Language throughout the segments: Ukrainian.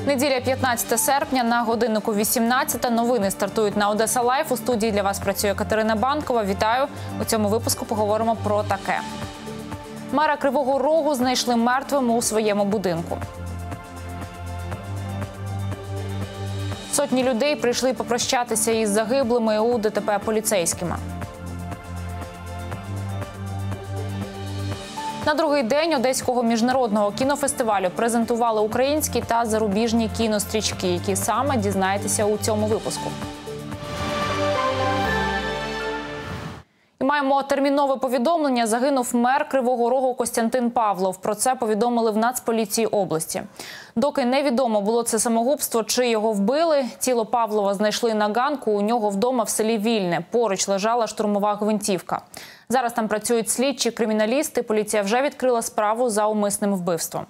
Неділя 15 серпня, на годиннику 18. Новини стартують на Одеса Лайф. У студії для вас працює Катерина Банкова. Вітаю! У цьому випуску поговоримо про таке. Мера Кривого Рогу знайшли мертвим у своєму будинку. Сотні людей прийшли попрощатися із загиблими у ДТП поліцейськими. На другий день Одеського міжнародного кінофестивалю презентували українські та зарубіжні кінострічки, які саме дізнаєтеся у цьому випуску. І маємо термінове повідомлення. Загинув мер Кривого Рогу Костянтин Павлов. Про це повідомили в Нацполіції області. Доки невідомо, було це самогубство чи його вбили, тіло Павлова знайшли на ганку у нього вдома в селі Вільне. Поруч лежала штурмова гвинтівка. Зараз там працюють слідчі, криміналісти. Поліція вже відкрила справу за умисним вбивством.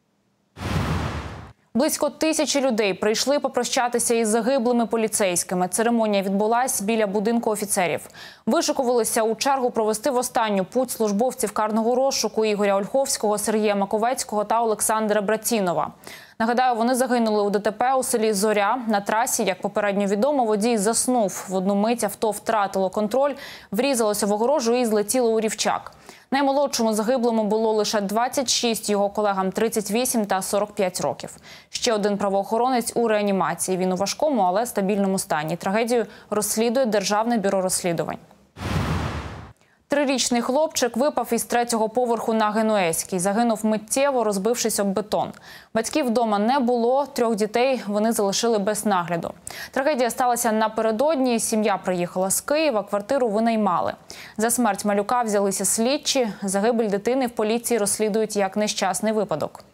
Близько 1000 людей прийшли попрощатися із загиблими поліцейськими. Церемонія відбулась біля будинку офіцерів. Вишикувалися у чергу провести в останню путь службовців карного розшуку Ігоря Ольховського, Сергія Маковецького та Олександра Братінова. Нагадаю, вони загинули у ДТП у селі Зоря. На трасі, як попередньо відомо, водій заснув. В одну мить авто втратило контроль, врізалося в огорожу і злетіло у рівчак. Наймолодшому загиблому було лише 26, його колегам 38 та 45 років. Ще один правоохоронець у реанімації. Він у важкому, але стабільному стані. Трагедію розслідує Державне бюро розслідувань. 3-річний хлопчик випав із 3-го поверху на Генуезькій. Загинув миттєво, розбившись об бетон. Батьків вдома не було, 3 дітей вони залишили без нагляду. Трагедія сталася напередодні. Сім'я приїхала з Києва, квартиру винаймали. За смерть малюка взялися слідчі. Загибель дитини в поліції розслідують як нещасний випадок.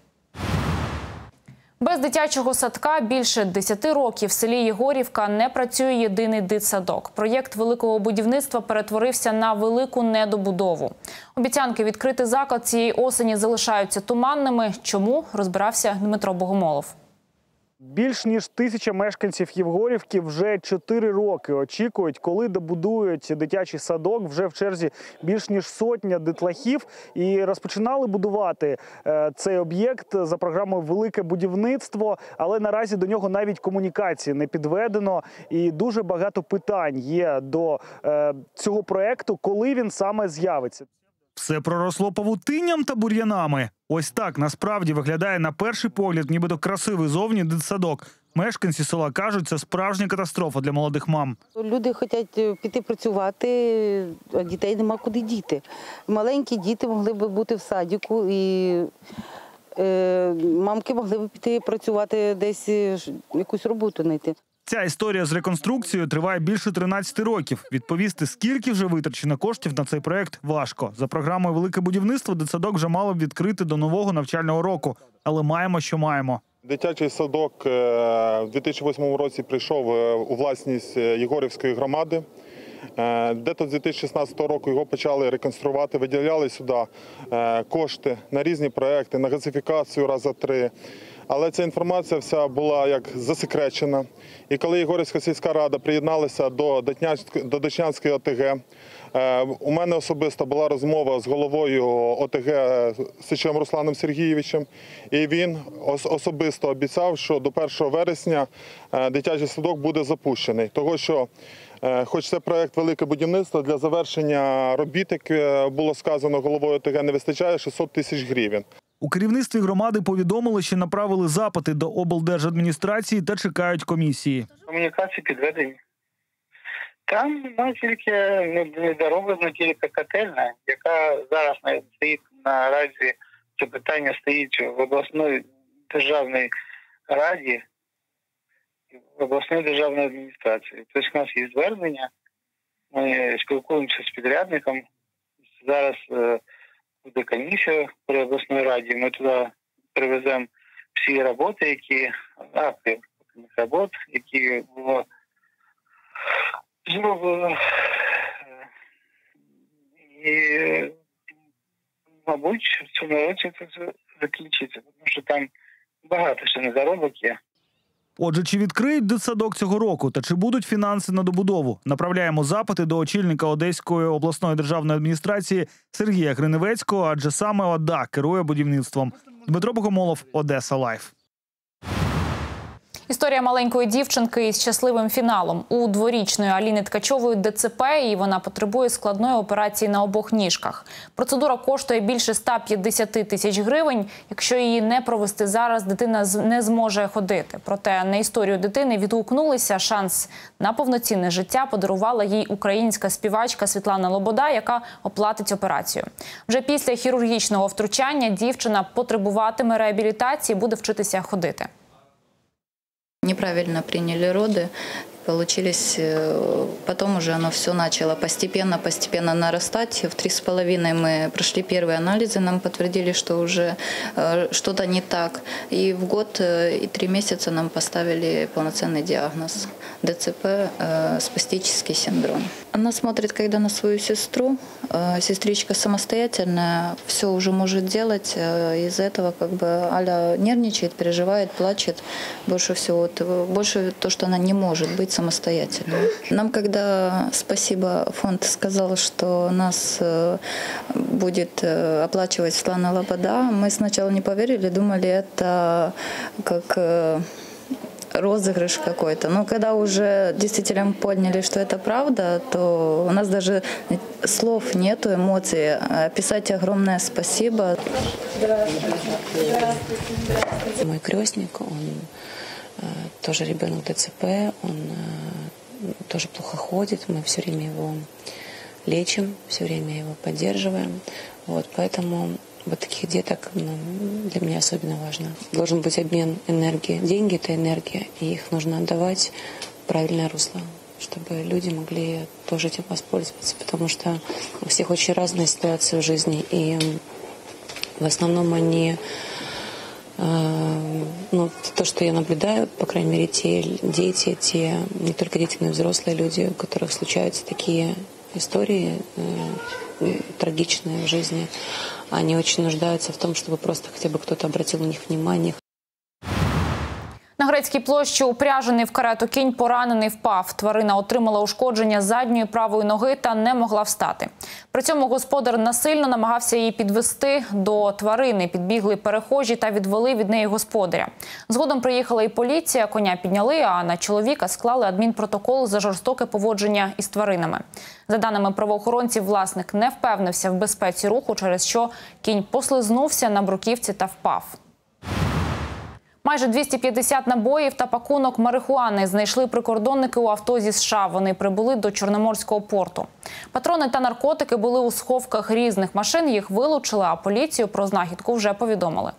Без дитячого садка більше 10 років в селі Єгорівка не працює єдиний дитсадок. Проєкт великого будівництва перетворився на велику недобудову. Обіцянки відкрити заклад цієї осені залишаються туманними. Чому? Розбирався Дмитро Богомолов. Більш ніж 1000 мешканців Євгорівки вже 4 роки очікують, коли добудують дитячий садок. Вже в черзі більш ніж 100 дитлахів. І розпочинали будувати цей об'єкт за програмою «Велике будівництво», але наразі до нього навіть комунікації не підведено. І дуже багато питань є до цього проєкту, коли він саме з'явиться. Все проросло павутинням та бур'янами. Ось так насправді виглядає на перший погляд нібито красивий зовні дитсадок. Мешканці села кажуть, це справжня катастрофа для молодих мам. Люди хочуть піти працювати, а дітей нема куди діти. Маленькі діти могли б бути в садіку, і мамки могли б піти працювати десь, якусь роботу знайти. Ця історія з реконструкцією триває більше 13 років. Відповісти, скільки вже витрачено коштів на цей проєкт, важко. За програмою «Велике будівництво» дитсадок вже мало б відкрити до нового навчального року. Але маємо, що маємо. Дитячий садок у 2008 році прийшов у власність Єгорівської громади. Дето з 2016 року його почали реконструювати, виділяли сюди кошти на різні проекти, на газифікацію раза 3. Але ця інформація вся була як засекречена. І коли Єгорівська сільська рада приєдналася до Дочнянської ОТГ, у мене особисто була розмова з головою ОТГ Сичем Русланом Сергійовичем. І він особисто обіцяв, що до 1 вересня дитячий садок буде запущений. Того, що хоч це проєкт «Велике будівництво», для завершення робіт, як було сказано головою ОТГ, не вистачає 600 тисяч гривень. У керівництві громади повідомили, що направили запити до облдержадміністрації та чекають комісії. Комунікації підведені. Там тільки недороблена тільки котельня, яка зараз стоїть наразі, це питання стоїть в обласній державній раді, в обласній державній адміністрації. Тобто у нас є звернення, ми спілкуємося з підрядником, зараз буде комісія при обласній раді, ми туди привеземо всі роботи, які було зроблено. І, мабуть, в цьому році це закінчиться, тому що там багато ще недоробок є. Отже, чи відкриють дитсадок цього року та чи будуть фінанси на добудову? Направляємо запити до очільника Одеської обласної державної адміністрації Сергія Гриневецького, адже саме ОДА керує будівництвом. Дмитро Богомолов, Одеса Лайф. Історія маленької дівчинки із щасливим фіналом. У дворічної Аліни Ткачової ДЦП, і вона потребує складної операції на обох ніжках. Процедура коштує більше 150 тисяч гривень. Якщо її не провести зараз, дитина не зможе ходити. Проте на історію дитини відгукнулися. Шанс на повноцінне життя подарувала їй українська співачка Світлана Лобода, яка оплатить операцію. Вже після хірургічного втручання дівчина потребуватиме реабілітації і буде вчитися ходити. Неправильно приняли роды, получились, потом уже оно все начало постепенно нарастать. В 3,5 мы прошли первые анализы, нам подтвердили, что уже что-то не так. И в год и 3 месяца нам поставили полноценный диагноз – ДЦП, спастический синдром. Она смотрит, когда на свою сестру, сестричка самостоятельная, все уже может делать. Из-за этого как бы Аля нервничает, переживает, плачет. Больше всего, больше то, что она не может быть самостоятельно. Нам, когда, спасибо, фонд сказал, что нас будет оплачивать Светлана Лобода, мы сначала не поверили, думали, это как розыгрыш какой-то. Но когда уже действительно поняли, что это правда, то у нас даже слов нету, эмоций. Описать огромное спасибо. Мой крестник, он тоже ребенок ДЦП, он тоже плохо ходит, мы все время его лечим, все время его поддерживаем. Вот, поэтому вот таких деток для меня особенно важно. Должен быть обмен энергии. Деньги – это энергия, и их нужно отдавать в правильное русло, чтобы люди могли тоже этим воспользоваться, потому что у всех очень разные ситуации в жизни, и в основном они... то, что я наблюдаю, по крайней мере, те дети, не только дети, но и взрослые люди, у которых случаются такие истории трагичные в жизни, они очень нуждаются в том, чтобы просто хотя бы кто-то обратил на них внимание. На Грецькій площі упряжений в карету кінь поранений впав. Тварина отримала ушкодження задньої правої ноги та не могла встати. При цьому господар насильно намагався її підвести до тварини. Підбігли перехожі та відвели від неї господаря. Згодом приїхала і поліція, коня підняли, а на чоловіка склали адмінпротокол за жорстоке поводження із тваринами. За даними правоохоронців, власник не впевнився в безпеці руху, через що кінь послизнувся на бруківці та впав. Майже 250 набоїв та пакунок марихуани знайшли прикордонники у авто зі США. Вони прибули до Чорноморського порту. Патрони та наркотики були у сховках різних машин, їх вилучили, а поліцію про знахідку вже повідомили.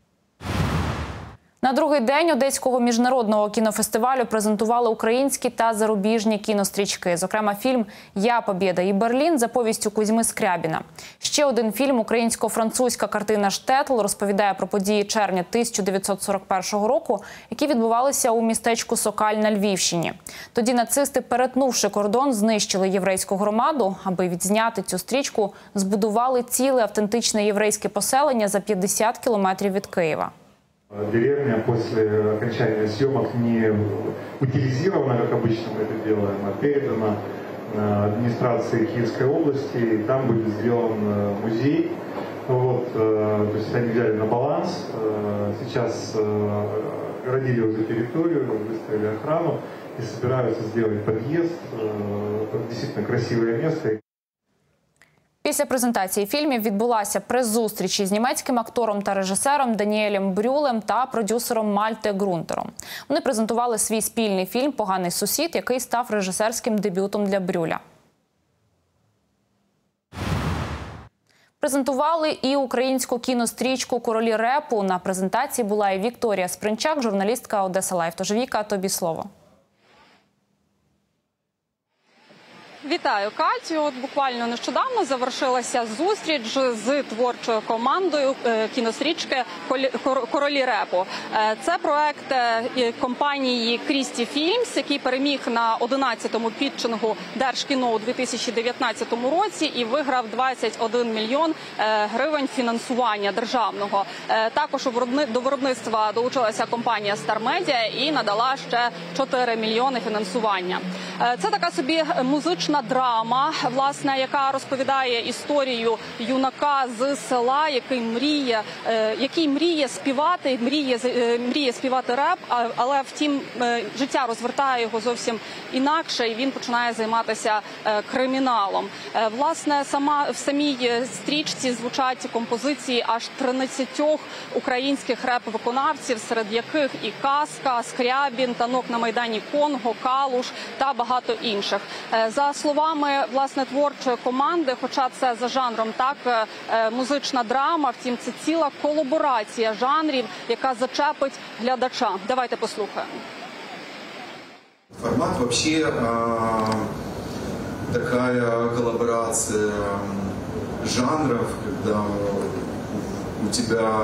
На другий день Одеського міжнародного кінофестивалю презентували українські та зарубіжні кінострічки. Зокрема, фільм «Я, Побєда і Берлін» за повістю Кузьми Скрябіна. Ще один фільм, українсько-французька картина «Штетл», розповідає про події червня 1941 року, які відбувалися у містечку Сокаль на Львівщині. Тоді нацисти, перетнувши кордон, знищили єврейську громаду. Аби відзняти цю стрічку, збудували ціле автентичне єврейське поселення за 50 кілометрів від Києва. Деревня после окончания съемок не утилизирована, как обычно мы это делаем, а передана администрации Киевской области, и там будет сделан музей. Вот, то есть они взяли на баланс, сейчас оградили уже территорию, выставили охрану и собираются сделать подъезд, действительно красивое место. Після презентації фільмів відбулася прес-зустріч із німецьким актором та режисером Даніелем Брюлем та продюсером Мальте Грунтером. Вони презентували свій спільний фільм «Поганий сусід», який став режисерським дебютом для Брюля. Презентували і українську кінострічку «Королі репу». На презентації була і Вікторія Спринчак, журналістка Одеса Лайв. Тож, Віка, тобі слово. Вітаю, Катю. От буквально нещодавно завершилася зустріч з творчою командою кінострічки «Королі репу». Це проект компанії Крісті Фільмс, який переміг на 11-му питчингу Держкіно у 2019 році і виграв 21 мільйон гривень фінансування державного. Також до виробництва долучилася компанія Star Media і надала ще 4 мільйони фінансування. Це така собі музична драма, власне, яка розповідає історію юнака з села, який мріє співати, мріє співати реп, але втім життя розвертає його зовсім інакше, і він починає займатися криміналом. Власне, в самій стрічці звучать композиції аж 13 українських реп-виконавців, серед яких і Казка, Скрябін, Танок на Майдані Конго, Калуш та багато інших. За словами, власне, творчої команди, хоча це за жанром так музична драма, втім це ціла колаборація жанрів, яка зачепить глядача. Давайте послухаємо. Формат вообще такая коллаборация жанров, когда у тебя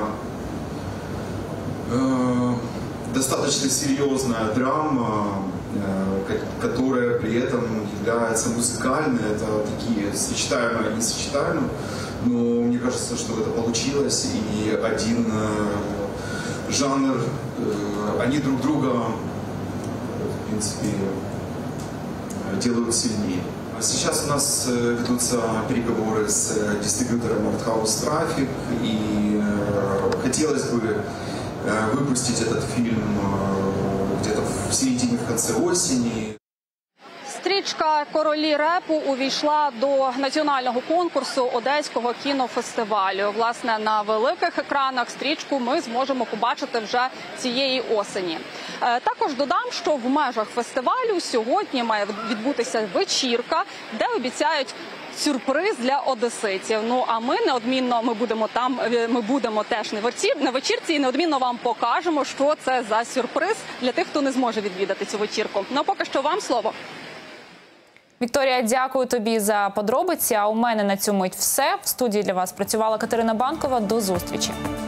достаточно серьезная драма, которая при этом является музыкальной. Это такие сочетаемые и несочетаемые. Но мне кажется, что это получилось, и один жанр, они друг друга, в принципе, делают сильнее. Сейчас у нас ведутся переговоры с дистрибьютором Артхаус Трафик, и хотелось бы выпустить этот фильм где-то в середине, в конце осени. Стрічка «Королі репу» увійшла до національного конкурсу Одеського кінофестивалю. Власне, на великих екранах стрічку ми зможемо побачити вже цієї осені. Також додам, що в межах фестивалю сьогодні має відбутися вечірка, де обіцяють сюрприз для одеситів. Ну, а ми неодмінно, ми будемо теж на вечірці і неодмінно вам покажемо, що це за сюрприз для тих, хто не зможе відвідати цю вечірку. Ну, а поки що вам слово. Вікторія, дякую тобі за подробиці. А у мене на цю мить все. В студії для вас працювала Катерина Банкова. До зустрічі.